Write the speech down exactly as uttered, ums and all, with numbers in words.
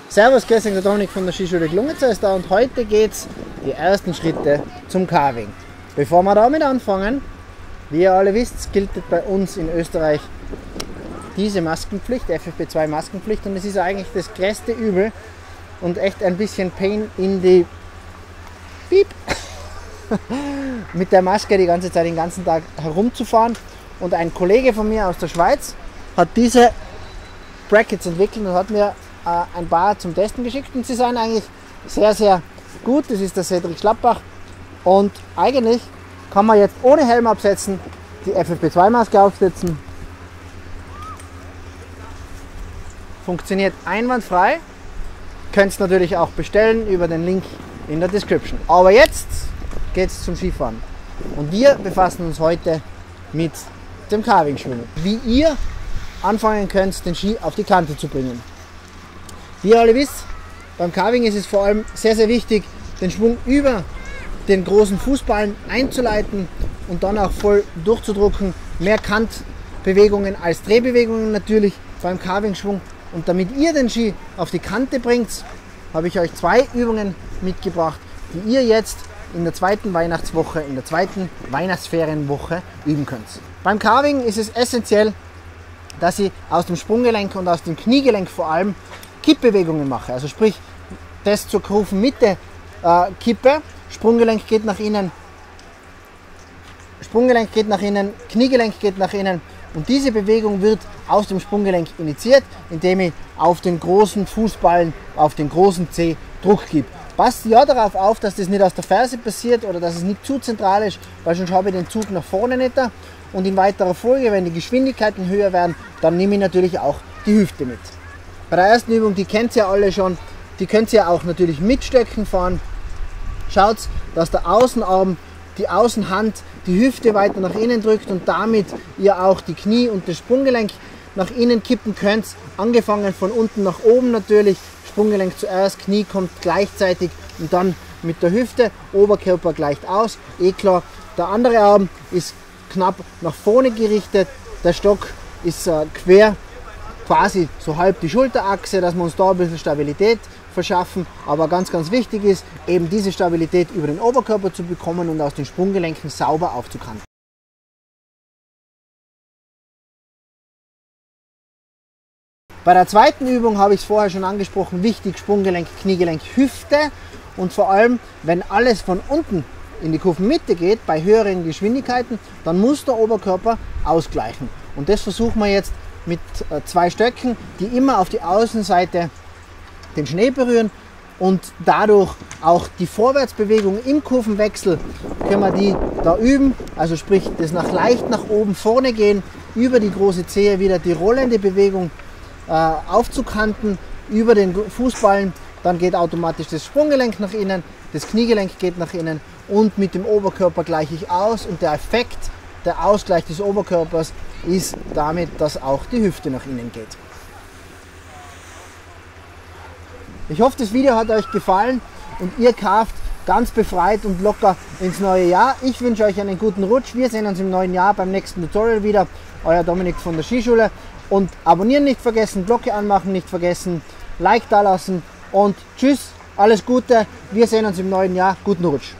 Servus, grüß euch, der Dominik von der Skischule Glungnitzer ist da und heute geht es die ersten Schritte zum Carving. Bevor wir damit anfangen, wie ihr alle wisst, gilt bei uns in Österreich diese Maskenpflicht, F F P zwei Maskenpflicht, und es ist eigentlich das größte Übel und echt ein bisschen Pain in die Piep mit der Maske die ganze Zeit den ganzen Tag herumzufahren. Und ein Kollege von mir aus der Schweiz hat diese Brackets entwickelt und hat mir äh, ein paar zum Testen geschickt und sie sind eigentlich sehr, sehr gut. Das ist der Cedric Schlappbach und eigentlich kann man jetzt ohne Helm absetzen, die F F P zwei Maske aufsetzen. Funktioniert einwandfrei. Könnt ihr natürlich auch bestellen über den Link in der Description. Aber jetzt geht es zum Skifahren und wir befassen uns heute mit dem Carving-Schwimmen. Wie ihr anfangen könnt, den Ski auf die Kante zu bringen. Wie ihr alle wisst, beim Carving ist es vor allem sehr, sehr wichtig, den Schwung über den großen Fußballen einzuleiten und dann auch voll durchzudrücken. Mehr Kantbewegungen als Drehbewegungen natürlich beim Carving-Schwung. Und damit ihr den Ski auf die Kante bringt, habe ich euch zwei Übungen mitgebracht, die ihr jetzt in der zweiten Weihnachtswoche, in der zweiten Weihnachtsferienwoche üben könnt. Beim Carving ist es essentiell, dass ich aus dem Sprunggelenk und aus dem Kniegelenk vor allem Kippbewegungen mache. Also sprich, das zur Kurvenmitte äh, kippe, Sprunggelenk geht nach innen, Sprunggelenk geht nach innen, Kniegelenk geht nach innen. Und diese Bewegung wird aus dem Sprunggelenk initiiert, indem ich auf den großen Fußballen, auf den großen Zeh Druck gebe. Passt ja darauf auf, dass das nicht aus der Ferse passiert oder dass es nicht zu zentral ist, weil sonst habe ich den Zug nach vorne nicht da. Und in weiterer Folge, wenn die Geschwindigkeiten höher werden, dann nehme ich natürlich auch die Hüfte mit. Bei der ersten Übung, die kennt ihr alle schon, die könnt ihr auch natürlich mit Stöcken fahren. Schaut, dass der Außenarm, die Außenhand die Hüfte weiter nach innen drückt und damit ihr auch die Knie und das Sprunggelenk nach innen kippen könnt. Angefangen von unten nach oben natürlich. Sprunggelenk zuerst, Knie kommt gleichzeitig und dann mit der Hüfte, Oberkörper gleicht aus, eh klar. Der andere Arm ist knapp nach vorne gerichtet, der Stock ist äh, quer, quasi so halb die Schulterachse, dass wir uns da ein bisschen Stabilität verschaffen. Aber ganz, ganz wichtig ist, eben diese Stabilität über den Oberkörper zu bekommen und aus den Sprunggelenken sauber aufzukanten. Bei der zweiten Übung habe ich es vorher schon angesprochen, wichtig Sprunggelenk, Kniegelenk, Hüfte und vor allem, wenn alles von unten in die Kurvenmitte geht, bei höheren Geschwindigkeiten, dann muss der Oberkörper ausgleichen. Und das versuchen wir jetzt mit zwei Stöcken, die immer auf die Außenseite den Schnee berühren und dadurch auch die Vorwärtsbewegung im Kurvenwechsel können wir die da üben. Also sprich, das nach leicht nach oben vorne gehen, über die große Zehe wieder die rollende Bewegung aufzukanten über den Fußballen, dann geht automatisch das Sprunggelenk nach innen, das Kniegelenk geht nach innen und mit dem Oberkörper gleiche ich aus und der Effekt, der Ausgleich des Oberkörpers ist damit, dass auch die Hüfte nach innen geht. Ich hoffe, das Video hat euch gefallen und ihr kauft ganz befreit und locker ins neue Jahr. Ich wünsche euch einen guten Rutsch. Wir sehen uns im neuen Jahr beim nächsten Tutorial wieder. Euer Dominik von der Skischule. Und abonnieren nicht vergessen, Glocke anmachen nicht vergessen, Like da lassen und tschüss, alles Gute. Wir sehen uns im neuen Jahr. Guten Rutsch.